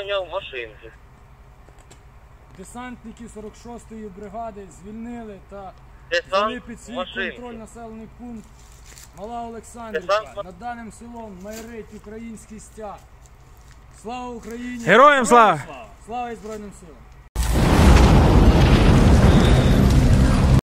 поняв, машинки. Десантників 46-ї бригади звільнили та Десант, взяли під свій машинки. контроль населений пункт Мала Олександрівка. Над даним селом майорить український стяг. Слава Україні! Героям слава! Слава і Збройним силам!